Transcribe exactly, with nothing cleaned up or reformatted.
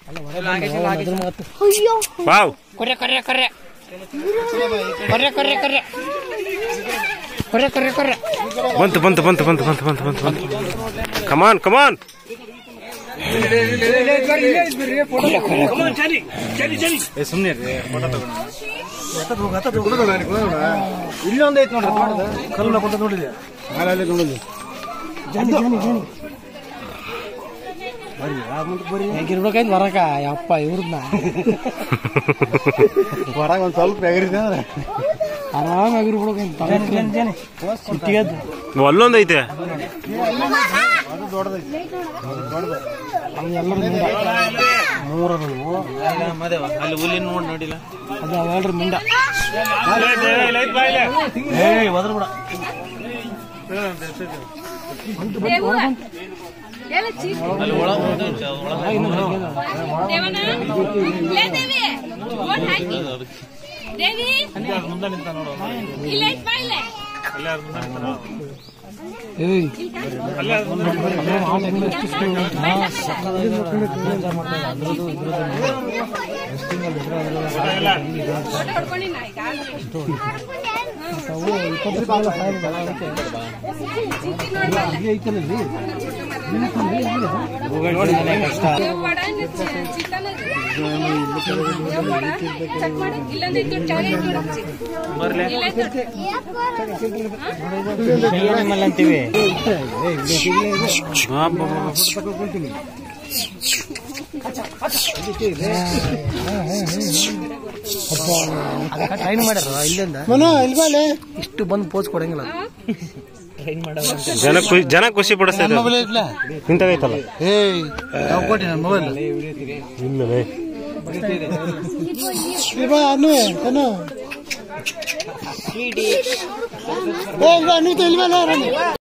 wow ಕೊರೆ ಕೊರೆ ಕೊರೆ ಕೊರೆ ಕೊರೆ ಕೊರೆ ಕೊರೆ ಕೊರೆ ಕೊರೆ ಬಂತು ಬಂತು ಬಂತು ಬಂತು ಬಂತು ಬಂತು ಬಂತು ಬಂತು ಕಮಾನ್ ಕಮಾನ್ ಸುಮ್ನೆ ಇಲ್ಲೊಂದ್ ಐತ್ ನೋಡ್ರಿ ಕಲ್ಲ ಕೊಟ್ಟ ನೋಡಿದ್ಯಾ ನೋಡಿದ್ವಿ ಹೆಂಗಿರ್ಬೇಕಾಯ್ತು ಬರಕ ಯಪ್ಪ ಇವ್ರನ್ನ ಹೊರಗೆ ಒಂದ್ ಸ್ವಲ್ಪ ಎಗರಿದೆ ಅಂದ್ರೆ ಆರಾಮ್ ಎಗಿರ್ಬಿಡ್ಬೇಕು ಅಲ್ಲೊಂದೈತೆ ಅದು ದೊಡ್ಡದೈತಿ ಮೂರದು ಅಲ್ಲಿ ಹುಲ್ಲಿನ ನೋಡಿ ನೋಡಿಲ್ಲ ಅದು ಹೇಳ್ರಿ ಮಿಂಡ ಒದ್ರ ಬಿಡ ಅಲ್ಲಿ ಒಳಗ ಮುಂದೆ ನಿಂತ ನೋಡು ಅಂತೀವಿ ಟ್ರೈನ್ ಮಾಡ್ಯಾರ ಇಲ್ಲಿಂದ ಇಷ್ಟು ಬಂದು ಪೋಸ್ ಕೊಡಂಗಿಲ್ಲ ಜನ ಜನ ಖುಷಿ ಪಡಿಸ್ತಾ ಇಂಥದೈತಲ್ಲ ಏಯ್ ಕೊಟ್ಟಿ ನನ್ನ ಮೊಬೈಲ್ ಇಲ್ವೇ